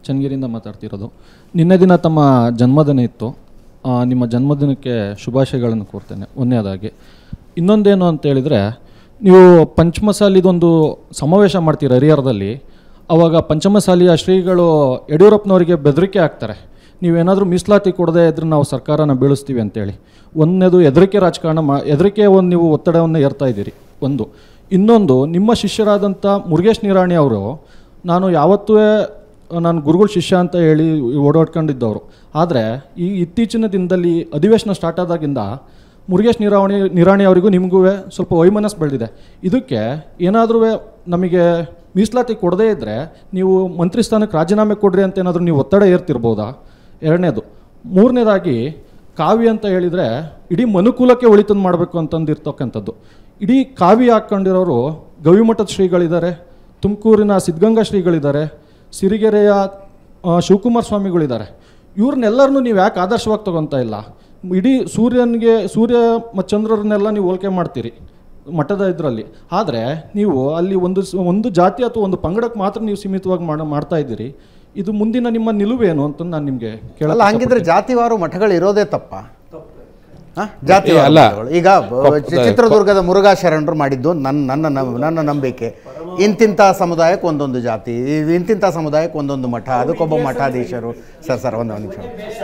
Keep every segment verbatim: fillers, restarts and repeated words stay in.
ಚನ್ನಗಿರಿಯಿಂದ ಮಾತಾಡ್ತಿರೋದು. ನಿನ್ನೆ ದಿನ ತಮ್ಮ ಜನ್ಮದಿನ ಇತ್ತು. ನಿಮ್ಮ ಜನ್ಮದಿನಕ್ಕೆ ಶುಭಾಶಯಗಳನ್ನು ಕೋರ್ತೇನೆ ಒಂದನೇದಾಗಿ. ಇನ್ನೊಂದೇನು ಅಂತ ಹೇಳಿದರೆ, ನೀವು ಪಂಚಮಸಾಲಿದೊಂದು ಸಮಾವೇಶ ಮಾಡ್ತೀರ ಹರಿಹರದಲ್ಲಿ. ಆವಾಗ ಪಂಚಮಸಾಲಿಯ ಶ್ರೀಗಳು ಯಡಿಯೂರಪ್ಪನವರಿಗೆ ಬೆದರಿಕೆ ಹಾಕ್ತಾರೆ, ನೀವೇನಾದರೂ ಮೀಸಲಾತಿ ಕೊಡದೆ ಇದ್ರೆ ನಾವು ಸರ್ಕಾರನ ಬೀಳಿಸ್ತೀವಿ ಅಂತೇಳಿ. ಒಂದನೇದು ಹೆದರಿಕೆ ರಾಜಕಾರಣ ಮಾ ಹೆದರಿಕೆ ಒಂದು ನೀವು ಒತ್ತಡವನ್ನು ಏರ್ತಾ ಇದ್ದೀರಿ ಒಂದು. ಇನ್ನೊಂದು, ನಿಮ್ಮ ಶಿಷ್ಯರಾದಂಥ ಮುರುಗೇಶ್ ನಿರಾಣಿ ಅವರು, ನಾನು ಯಾವತ್ತೂ ನಾನು ಗುರುಗಳ ಶಿಷ್ಯ ಅಂತ ಹೇಳಿ ಓಡಾಡ್ಕೊಂಡಿದ್ದವರು. ಆದರೆ ಈ ಇತ್ತೀಚಿನ ದಿನದಲ್ಲಿ ಅಧಿವೇಶನ ಸ್ಟಾರ್ಟ್ ಆದಾಗಿಂದ ಮುರುಗೇಶ್ ನಿರಾಣಿ ನಿರಾಣಿ ಅವರಿಗೂ ನಿಮಗೂ ಸ್ವಲ್ಪ ವೈಮನಸ್ ಬೆಳೆದಿದೆ. ಇದಕ್ಕೆ ಏನಾದರೂ ನಮಗೆ ಮೀಸಲಾತಿ ಕೊಡದೇ ಇದ್ದರೆ ನೀವು ಮಂತ್ರಿ ಸ್ಥಾನಕ್ಕೆ ರಾಜೀನಾಮೆ ಕೊಡ್ರಿ ಅಂತ ಏನಾದರೂ ನೀವು ಒತ್ತಡ ಏರ್ತಿರ್ಬೋದಾ? ಎರಡನೇದು. ಮೂರನೇದಾಗಿ, ಕಾವಿ ಅಂತ ಹೇಳಿದರೆ ಇಡೀ ಮನುಕುಲಕ್ಕೆ ಒಳಿತನ್ನು ಮಾಡಬೇಕು ಅಂತಂದಿರ್ತಕ್ಕಂಥದ್ದು. ಇಡೀ ಕಾವಿ ಹಾಕ್ಕೊಂಡಿರೋರು ಗವಿಮಠದ ಶ್ರೀಗಳಿದ್ದಾರೆ, ತುಮಕೂರಿನ ಸಿದ್ಧಗಂಗಾ ಶ್ರೀಗಳಿದ್ದಾರೆ, ಸಿರಿಗೆರೆಯ ಶಿವಕುಮಾರ ಸ್ವಾಮಿಗಳಿದ್ದಾರೆ. ಇವ್ರನ್ನೆಲ್ಲರನ್ನೂ ನೀವು ಯಾಕೆ ಆದರ್ಶವಾಗಿ ತೊಗೊತಾ ಇಲ್ಲ? ಇಡೀ ಸೂರ್ಯನಿಗೆ ಸೂರ್ಯ ಮತ್ತು ಚಂದ್ರರನ್ನೆಲ್ಲ ನೀವು ಹೋಲಿಕೆ ಮಾಡ್ತೀರಿ ಮಠದ ಇದರಲ್ಲಿ. ಆದರೆ ನೀವು ಅಲ್ಲಿ ಒಂದು ಒಂದು ಜಾತಿ ಅಥವಾ ಒಂದು ಪಂಗಡಕ್ಕೆ ಮಾತ್ರ ನೀವು ಸೀಮಿತವಾಗಿ ಮಾಡ್ತಾ ಇದ್ದೀರಿ. ಇದು ಮುಂದಿನ ನಿಮ್ಮ ನಿಲುವೇನು ಅಂತ ನಾನು ನಿಮಗೆ ಕೇಳಲ್ಲ. ಹಂಗಿದ್ರೆ ಜಾತಿವಾರು ಮಠಗಳು ಇರೋದೇ ತಪ್ಪ? ಜಾತಿ ಅಲ್ಲ. ಈಗ ಚಿತ್ರದುರ್ಗದ ಮುರುಘಾ ಶರಣರು ಮಾಡಿದ್ದು ನನ್ನ ನನ್ನ ನನ್ನ ನಂಬಿಕೆ, ಇಂತಿಂಥ ಸಮುದಾಯಕ್ಕೆ ಒಂದೊಂದು ಜಾತಿ, ಇಂತಿಂಥ ಸಮುದಾಯಕ್ಕೆ ಒಂದೊಂದು ಮಠ, ಅದಕ್ಕೊಬ್ಬ ಮಠಾಧೀಶರು. ಸರ್ ಸರ್ ಒಂದು ನಿಮಿಷ,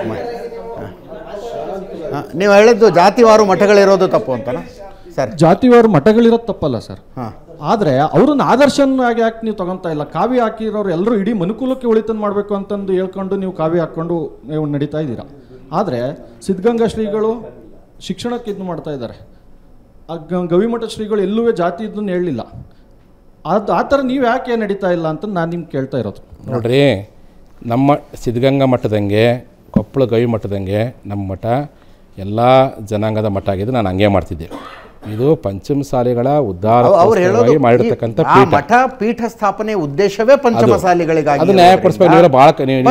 ನೀವು ಹೇಳಿದ್ದು ಜಾತಿವಾರು ಮಠಗಳಿರೋದು ತಪ್ಪು ಅಂತನಾ ಸರ್? ಜಾತಿವಾರು ಮಠಗಳಿರೋದು ತಪ್ಪಲ್ಲ ಸರ್. ಹಾಂ, ಆದರೆ ಅವ್ರನ್ನ ಆದರ್ಶನಾಗಿ ಯಾಕೆ ನೀವು ತಗೊತಾ ಇಲ್ಲ? ಕಾವಿ ಹಾಕಿರೋರು ಎಲ್ಲರೂ ಇಡೀ ಮನುಕುಲಕ್ಕೆ ಒಳಿತನ್ನು ಮಾಡಬೇಕು ಅಂತಂದು ಹೇಳ್ಕೊಂಡು ನೀವು ಕಾವಿ ಹಾಕ್ಕೊಂಡು ನೀವು ನಡೀತಾ ಇದ್ದೀರಾ. ಆದರೆ ಸಿದ್ಧಗಂಗಾ ಶ್ರೀಗಳು ಶಿಕ್ಷಣಕ್ಕೆ ಇದು ಮಾಡ್ತಾ ಇದ್ದಾರೆ. ಆ ಗವಿಮಠ ಶ್ರೀಗಳು ಎಲ್ಲೂ ಜಾತಿ ಇದನ್ನು ಹೇಳಲಿಲ್ಲ. ಅದು ಆ ಥರ ನೀವು ಯಾಕೆ ನಡೀತಾ ಇಲ್ಲ ಅಂತ ನಾನು ನಿಮ್ಗೆ ಕೇಳ್ತಾ ಇರೋದು. ನೋಡ್ರಿ, ನಮ್ಮ ಸಿದ್ಧಗಂಗಾ ಮಠದಂಗೆ, ಕೊಪ್ಪಳ ಗವಿ ಮಠದಂಗೆ ನಮ್ಮ ಮಠ ಎಲ್ಲ ಜನಾಂಗದ ಮಠ ಆಗಿದ್ದು ನಾನು ಹಂಗೆ ಮಾಡ್ತಿದ್ದೆ. ಇದು ಪಂಚಮಸಾಲಿಗಳ ಉದ್ಧಾರ ಮಾಡಿರ್ತಕ್ಕಂಥ ಮಠ. ಪೀಠ ಸ್ಥಾಪನೆ ಉದ್ದೇಶವೇ ಪಂಚಮಸಾಲಿಗಳಿಗಾಗಿ. ಅದು ನ್ಯಾಯಪಡಿಸಬೇಕು. ಭಾಳ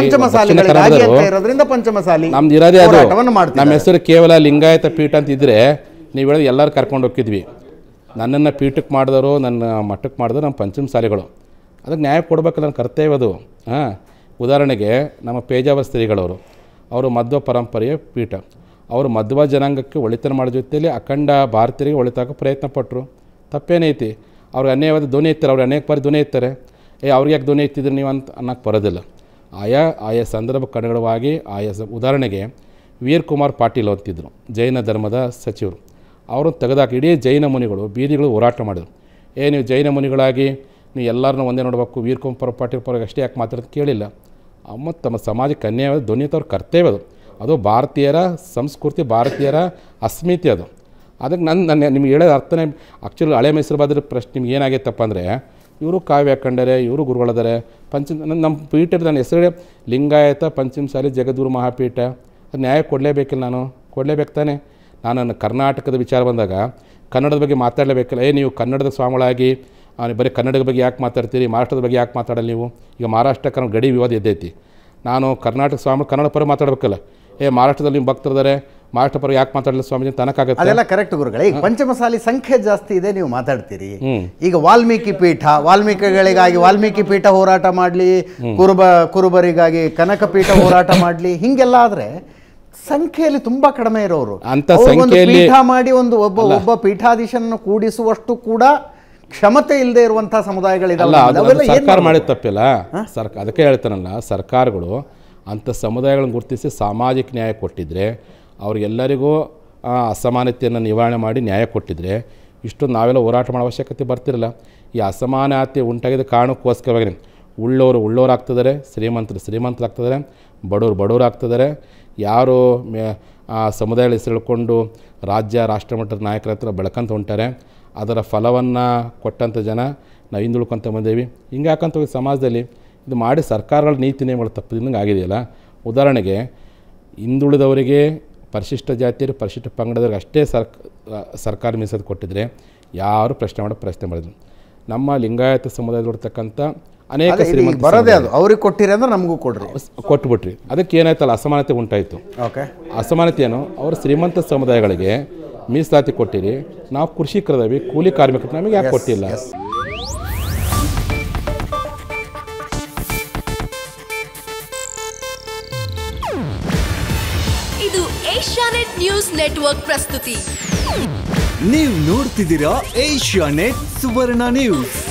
ಪಂಚಮಸಾಲಿಗಳಿರೋದ್ರಿಂದ ಪಂಚಮಸಾಲಿ ನಮ್ದು ಇರೋದೇ ಅದು. ನಮ್ಮ ಹೆಸರು ಕೇವಲ ಲಿಂಗಾಯತ ಪೀಠ ಅಂತ ಇದ್ರೆ ನೀವು ಹೇಳೋದು ಎಲ್ಲರೂ ಕರ್ಕೊಂಡು ಹೋಗಿದ್ವಿ. ನನ್ನನ್ನು ಪೀಠಕ್ಕೆ ಮಾಡಿದವರು, ನನ್ನ ಮಠಕ್ಕೆ ಮಾಡಿದವರು ನಮ್ಮ ಪಂಚಮಸಾಲಿಗಳು. ಅದಕ್ಕೆ ನ್ಯಾಯ ಕೊಡಬೇಕಲ್ಲ, ನನ್ನ ಕರ್ತವ್ಯ ಅದು. ಹಾಂ, ಉದಾಹರಣೆಗೆ ನಮ್ಮ ಪೇಜಾವರ ಸ್ತ್ರೀಗಳವರು, ಅವರು ಮಧ್ವ ಪರಂಪರೆಯ ಪೀಠ. ಅವರು ಮಧ್ವ ಜನಾಂಗಕ್ಕೆ ಒಳಿತನ ಮಾಡೋ ಜೊತೆಯಲ್ಲಿ ಅಖಂಡ ಭಾರತೀಯರಿಗೆ ಒಳಿತಾಕ ಪ್ರಯತ್ನ ಪಟ್ಟರು. ತಪ್ಪೇನೈತಿ? ಅವ್ರಿಗೆ ಅನ್ಯಾಯವಾದ ಧ್ವನಿ ಎತ್ತಾರೆ, ಅವ್ರಿಗೆ ಅನೇಕ ಬಾರಿ ಧ್ವನಿ ಎತ್ತಾರೆ. ಏ ಅವ್ರಿಗೆ ಯಾಕೆ ಧ್ವನಿ ಎತ್ತಿದ್ರು ನೀವು ಅಂತ ಅನ್ನೋಕ್ಕೆ ಬರೋದಿಲ್ಲ. ಆಯಾ ಆಯಾ ಸಂದರ್ಭ ಕಡೆಗಳವಾಗಿ ಆಯಾ ಉದಾಹರಣೆಗೆ ವೀರ್ ಕುಮಾರ್ ಪಾಟೀಲ್ ಅಂತಿದ್ರು, ಜೈನ ಧರ್ಮದ ಸಚಿವರು. ಅವರು ತೆಗೆದಾಕಿ ಇಡೀ ಜೈನ ಮುನಿಗಳು ಬೀದಿಗಳು ಹೋರಾಟ ಮಾಡಿದರು. ಏ ನೀವು ಜೈನ ಮುನಿಗಳಾಗಿ ನೀವು ಎಲ್ಲರನ್ನೂ ಒಂದೇ ನೋಡಬೇಕು, ವೀರ್ ಕುಮಾರ್ ಪಾಟೀಲ್ ಪರವಾಗಿ ಅಷ್ಟೇ ಯಾಕೆ ಮಾತಾಡೋದು ಕೇಳಿಲ್ಲ. ಮತ್ತು ತಮ್ಮ ಸಮಾಜಕ್ಕೆ ಅನ್ಯಾಯವಾದ ಧ್ವನಿ ಎತ್ತವ್ರ ಕರ್ತವ್ಯ ಅದು. ಅದು ಭಾರತೀಯರ ಸಂಸ್ಕೃತಿ, ಭಾರತೀಯರ ಅಸ್ಮಿತೆ ಅದು. ಅದಕ್ಕೆ ನನ್ನ ನನ್ನ ನಿಮ್ಗೆ ಹೇಳೋದು ಅರ್ಥನೇ. ಆ್ಯಕ್ಚುಲಿ ಹಳೆ ಮೈಸೂರು ಬಾದ್ರ ಪ್ರಶ್ನೆ ನಿಮ್ಗೆ ಏನಾಗೈತಪ್ಪ ಅಂದರೆ, ಇವರು ಕಾವ್ಯ ಹಾಕೊಂಡರೆ, ಇವರು ಗುರುಗಳದಾರೆ. ಪಂಚ ನಮ್ಮ ಪೀಠದ ನನ್ನ ಹೆಸರೇ ಲಿಂಗಾಯತ ಪಂಚಮಸಾಲಿ ಜಗದ್ಗುರು ಮಹಾಪೀಠ. ಅದು ನ್ಯಾಯ ಕೊಡಲೇಬೇಕಿಲ್ಲ, ನಾನು ಕೊಡಲೇಬೇಕು ತಾನೆ. ನಾನು ನನ್ನ ಕರ್ನಾಟಕದ ವಿಚಾರ ಬಂದಾಗ ಕನ್ನಡದ ಬಗ್ಗೆ ಮಾತಾಡಲೇಬೇಕಿಲ್ಲ. ಏ ನೀವು ಕನ್ನಡದ ಸ್ವಾಮಿಗಳಾಗಿ ಬರೀ ಕನ್ನಡದ ಬಗ್ಗೆ ಯಾಕೆ ಮಾತಾಡ್ತೀರಿ, ಮಹಾರಾಷ್ಟ್ರದ ಬಗ್ಗೆ ಯಾಕೆ ಮಾತಾಡಲ್ಲ ನೀವು? ಈಗ ಮಹಾರಾಷ್ಟ್ರ ಕನ್ನಡ ಗಡಿ ವಿವಾದ ಎದ್ದೈತಿ. ನಾನು ಕರ್ನಾಟಕ ಸ್ವಾಮಿ ಕನ್ನಡ ಪರ ಮಾತಾಡಬೇಕಲ್ಲ. ಏ ಮಹಾರಾಷ್ಟ್ರದಲ್ಲಿ ನಿಮ್ಮ ಭಕ್ತರಿದ್ದಾರೆ, ಮಹಾರಾಷ್ಟ್ರ ಪರ ಯಾಕೆ ಮಾತಾಡಲಿಲ್ಲ ಸ್ವಾಮೀಜಿ ಅಂತ ತನಕಾಗುತ್ತೆ. ಅದೆಲ್ಲ ಕರೆಕ್ಟ್ ಗುರುಗಳೇ. ಈಗ ಪಂಚಮಸಾಲಿ ಸಂಖ್ಯೆ ಜಾಸ್ತಿ ಇದೆ, ನೀವು ಮಾತಾಡ್ತೀರಿ. ಈಗ ವಾಲ್ಮೀಕಿ ಪೀಠ, ವಾಲ್ಮೀಕಿಗಳಿಗಾಗಿ ವಾಲ್ಮೀಕಿ ಪೀಠ ಹೋರಾಟ ಮಾಡಲಿ, ಕುರುಬ ಕುರುಬರಿಗಾಗಿ ಕನಕ ಪೀಠ ಹೋರಾಟ ಮಾಡಲಿ, ಹಿಂಗೆಲ್ಲ ಆದರೆ ಸಂಖ್ಯೆಯಲ್ಲಿ ತುಂಬಾ ಕಡಿಮೆ ಇರೋರು ಅಂತ ಸಂಖ್ಯೆಯಲ್ಲಿ ಪೀಠ ಮಾಡಿ ಒಂದು ಒಬ್ಬ ಒಬ್ಬ ಪೀಠಾಧೀಶನನ್ನು ಕೂಡಿಸುವಷ್ಟು ಕೂಡ ಕ್ಷಮತೆ ಇಲ್ಲದೆ ಇರುವಂತಹ ಸಮುದಾಯಗಳಿದಾವೆ. ಸರ್ಕಾರ ಮಾಡಿದ ತಪ್ಪಿಲ್ಲ. ಸರ್ಕಾರ ಅದಕ್ಕೆ ಹೇಳ್ತಾನಲ್ಲ, ಸರ್ಕಾರಗಳು ಅಂಥ ಸಮುದಾಯಗಳನ್ನು ಗುರುತಿಸಿ ಸಾಮಾಜಿಕ ನ್ಯಾಯ ಕೊಟ್ಟಿದ್ರೆ, ಅವ್ರಿಗೆಲ್ಲರಿಗೂ ಅಸಮಾನತೆಯನ್ನು ನಿವಾರಣೆ ಮಾಡಿ ನ್ಯಾಯ ಕೊಟ್ಟಿದ್ರೆ ಇಷ್ಟೊಂದು ನಾವೆಲ್ಲ ಹೋರಾಟ ಮಾಡೋ ಅವಶ್ಯಕತೆ ಬರ್ತಿರಲ್ಲ. ಈ ಅಸಮಾನತೆ ಉಂಟಾಗಿದ್ದ ಕಾರಣಕ್ಕೋಸ್ಕರವಾಗಿ ಉಳ್ಳವರು ಉಳ್ಳೋರು ಆಗ್ತಿದ್ದಾರೆ, ಶ್ರೀಮಂತರು ಶ್ರೀಮಂತರು ಆಗ್ತಿದ್ದಾರೆ, ಬಡವರು ಬಡವರು ಆಗ್ತಿದ್ದಾರೆ. ಯಾರು ಮೇ ಸಮುದಾಯಗಳ ಹೆಸರು ಹೇಳ್ಕೊಂಡು ರಾಜ್ಯ ರಾಷ್ಟ್ರ ಮಟ್ಟದ ನಾಯಕರ ಹತ್ರ ಬೆಳಕಂತ ಹೊಂಟಾರೆ, ಅದರ ಫಲವನ್ನು ಕೊಟ್ಟಂಥ ಜನ ನಾವು ಹಿಂದುಳ್ಕೊಂತ ಬಂದೇವಿ. ಹಿಂಗೆ ಹಾಕಂತ ಹೋಗಿ ಸಮಾಜದಲ್ಲಿ ಇದು ಮಾಡಿ ಸರ್ಕಾರಗಳ ನೀತಿ ನಿಯಮಗಳು ತಪ್ಪಿದಂಗೆ ಆಗಿದೆಯಲ್ಲ. ಉದಾಹರಣೆಗೆ ಹಿಂದುಳಿದವರಿಗೆ, ಪರಿಶಿಷ್ಟ ಜಾತಿಯರು, ಪರಿಶಿಷ್ಟ ಪಂಗಡದವ್ರಿಗೆ ಅಷ್ಟೇ ಸರ್ಕ ಸರ್ಕಾರ ಮೀಸಲು ಕೊಟ್ಟಿದ್ರೆ ಯಾರು ಪ್ರಶ್ನೆ ಮಾಡೋ ಪ್ರಶ್ನೆ ಮಾಡಿದ್ರು. ನಮ್ಮ ಲಿಂಗಾಯತ ಸಮುದಾಯದಲ್ಲಿರ್ತಕ್ಕಂಥ ಅನೇಕ ಶ್ರೀಮಂತ ಬರೋದೇ ಅದು ಅವ್ರಿಗೆ ಕೊಟ್ಟಿರಿ ಅಂದ್ರೆ ನಮಗೂ ಕೊಡ್ರಿ ಕೊಟ್ಬಿಟ್ರಿ. ಅದಕ್ಕೆ ಏನಾಯ್ತಲ್ಲ, ಅಸಮಾನತೆ ಉಂಟಾಯಿತು. ಓಕೆ, ಅಸಮಾನತೆ ಏನು? ಅವರು ಶ್ರೀಮಂತ ಸಮುದಾಯಗಳಿಗೆ ಮೀಸಲಾತಿ ಕೊಟ್ಟಿರಿ, ನಾವು ಕೃಷಿಕರದವಿ, ಕೂಲಿ ಕಾರ್ಮಿಕರು ನಮಗೆ ಯಾಕೆ ಕೊಟ್ಟಿಲ್ಲ? ಏಷ್ಯಾನೆಟ್ ನ್ಯೂಸ್ ನೆಟ್ವರ್ಕ್ ಪ್ರಸ್ತುತಿ. ನೀವು ನೋಡ್ತಿದ್ದೀರಾ ಏಷ್ಯಾನೆಟ್ ಸುವರ್ಣ ನ್ಯೂಸ್.